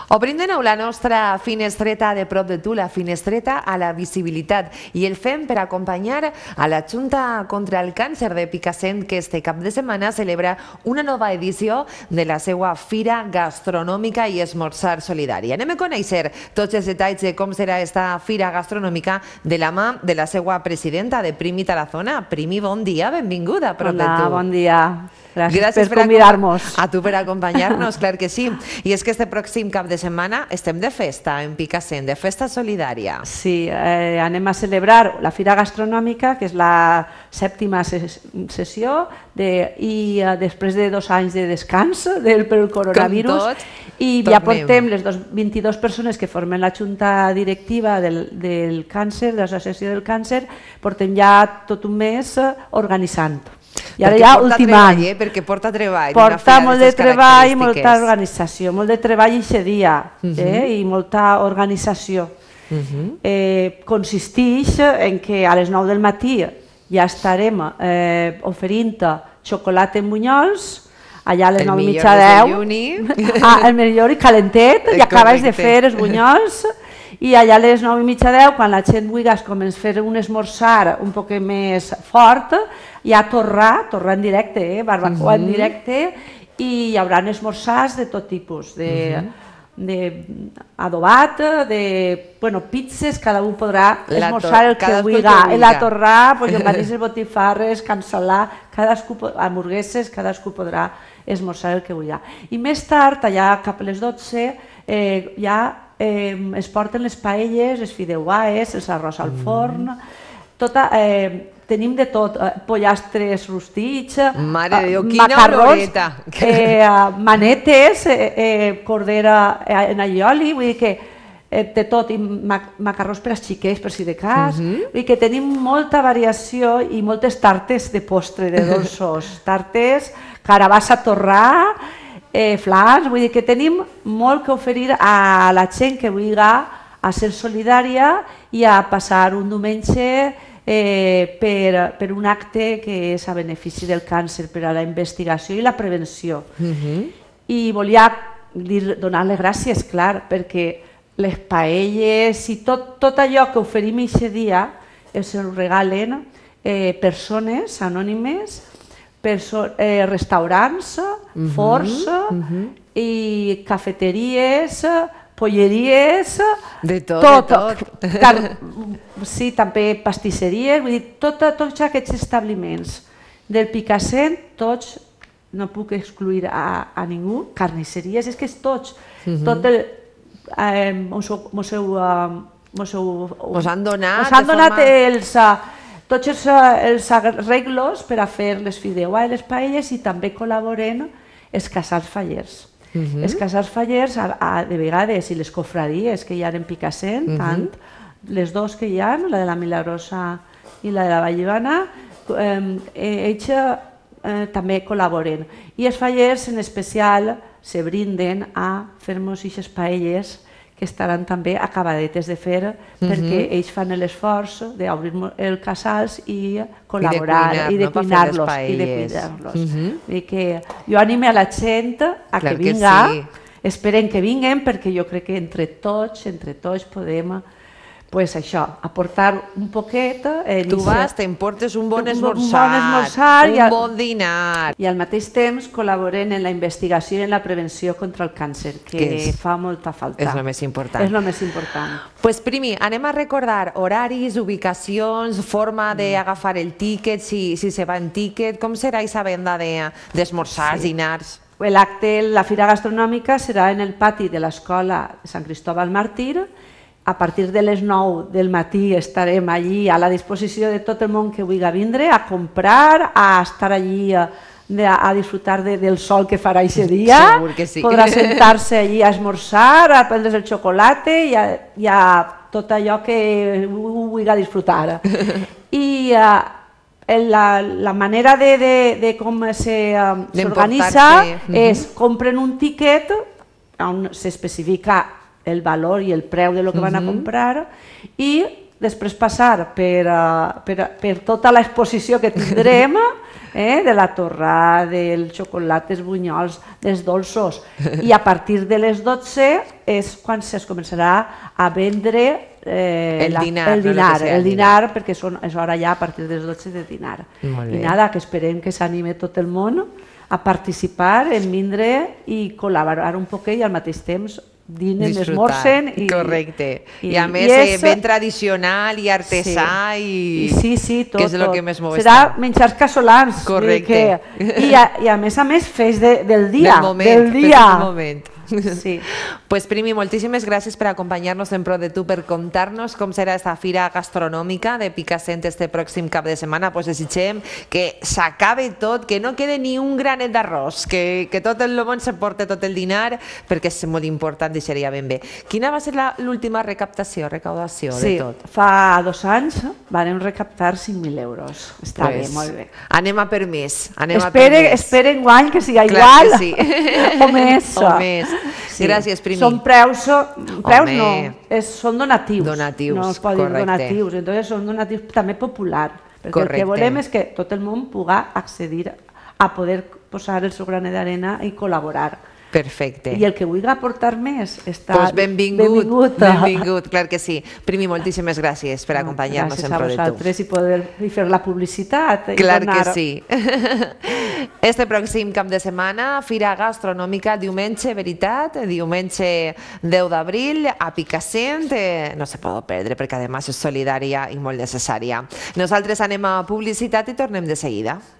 Obrim de nou la nostra finestreta de prop de tu, la finestreta a la visibilitat, i el fem per acompanyar a la Junta contra el Càncer de Picassent, que este cap de setmana celebra una nova edició de la seva Fira Gastronòmica i Esmorzar Solidari. Anem a conèixer tots els detalls de com serà esta Fira Gastronòmica de la mà de la seva presidenta, de Primi Tarazona. Primi, bon dia, benvinguda a prop de tu. Hola, bon dia. Gràcies per convidar-nos. A tu per acompanyar-nos, clar que sí. I és que este pròxim cap de setmana estem de festa en Picassent, de festa solidària. Sí, anem a celebrar la Fira Gastronòmica, que és la 7ª sessió, i després de 2 anys de descans pel coronavirus, i ja portem les 22 persones que formen la Junta Directiva del Càncer, de l'Associació del Càncer, portem ja tot un mes organitzant. I ara ja ultimant. Perquè porta treball. Porta molt de treball i molta organització, molt de treball aquest dia i molta organització. Consisteix en que a les 9 del matí ja estarem oferint xocolata en bunyols, allà a les 9:30, el millor i calentet, i acabes de fer els bunyols, i allà a les 9:30, quan la gent vulgui començar a fer un esmorzar un poc més fort, hi ha torrar en directe, barbacoa en directe, i hi haurà esmorzars de tot tipus, d'adobat, de pizzas, cada un podrà esmorzar el que vulgui. La torrà, llonganisses, botifarres, cansalà, hamburgueses, cadascú podrà esmorzar el que vulgui. I més tard, allà cap a les 12, ja es porten les paelles, les fideuàs, els arròs al forn, tenim de tot, pollastres rostits, macarrons, manetes, cordera en allioli, vull dir que de tot, i macarrons per als xiquets, per si de cas, vull dir que tenim molta variació i moltes tartes de postre, de dolços, tartes, carabassa torrà, flans, vull dir que tenim molt que oferir a la gent que vulgui a ser solidària i a passar un diumenge per un acte que és a benefici del càncer, per a la investigació i la prevenció. I volia donar-les gràcies, clar, perquè les paelles i tot allò que oferim aquest dia es regalen persones anònimes, restaurants, forns i cafeteries, polleries, de tot. Sí, també pastisseries, vull dir, tots aquests establiments del Picassent, tots, no puc excluir a ningú, carnisseries, és que és tots, us han donat tots els arreglos per a fer les fideuà i les paelles, i també col·laboren els casals fallers. Els casals fallers, de vegades, i les cofradies que hi ha en Picassent, tant les dues que hi ha, la de la Milagrosa i la de la Vallivana, ells també col·laboren. I els fallers, en especial, se brinden a fer-nos aquestes paelles que estaran també acabadetes de fer, perquè ells fan l'esforç d'obrir els casals i col·laborar, i de cuinar-los. Jo animo a la gent a que vinga, esperen que vinguen, perquè jo crec que entre tots podem aportar un poquet. Tu vas, t'emportes un bon esmorzar, un bon dinar. I al mateix temps col·laboren en la investigació i en la prevenció contra el càncer, que fa molta falta. És el més important. És el més important. Doncs, Primi, anem a recordar horaris, ubicacions, forma d'agafar el tíquet, si se va en tíquet, com serà aquesta venda d'esmorzars, dinars? L'acte, la Fira Gastronòmica, serà en el pati de l'Escola Sant Cristòbal Màrtir. A partir de les 9 del matí estarem allí a la disposició de tot el món que vulgui vindre a comprar, a estar allí a disfrutar del sol que farà aquest dia. Segur que sí. Podrà sentar-se allí a esmorzar, a prendre's el xocolata i a tot allò que vulgui disfrutar. I la manera de com s'organitza és compren un tíquet on s'especifica el valor i el preu de lo que van a comprar, i després passar per tota l'exposició que tindrem, de la torrà, del xocolat, dels bunyols, dels dolços. I a partir de les 12 és quan es començarà a vendre el dinar, perquè és hora ja a partir de les 12 de dinar. I nada, que esperem que s'anime tot el món a participar, en vindre i col·laborar un poquet i al mateix temps dinen, esmorcen. Correcte. I a més ben tradicional i artesà i que és el que més m'ho està. Serà menjars casolans. Correcte. I a més fes del dia. Del moment. Sí. Pues Primi, moltíssimes gràcies per acompanyar-nos en Pro de Tu, per contar-nos com serà esta fira gastronòmica de Picassent este pròxim cap de setmana. Pues desitgem que s'acabe tot, que no quede ni un granet d'arròs, que tot el món s'emporte tot el dinar, perquè és molt important i seria ben bé. Quina va ser l'última recaudació de tot? Fa 2 anys vam recaptar 5.000 euros. Està bé, molt bé. Anem a per més. Esperen guany que siga igual o més. Gràcies, Primi. Són preus no, són donatius. No es pot dir donatius, són donatius també popular, perquè el que volem és que tot el món pugui accedir a poder posar el seu granet d'arena i col·laborar. Perfecte. I el que vulgui aportar més està benvingut, clar que sí. Primi, moltíssimes gràcies per acompanyar-nos en Pro de Tu. Gràcies a vosaltres i fer la publicitat. Clar que sí. Este pròxim cap de setmana, fira gastronòmica, diumenge, veritat, diumenge 10 d'abril, a Picassent, no se pot perdre perquè a més és solidària i molt necessària. Nosaltres anem a publicitat i tornem de seguida.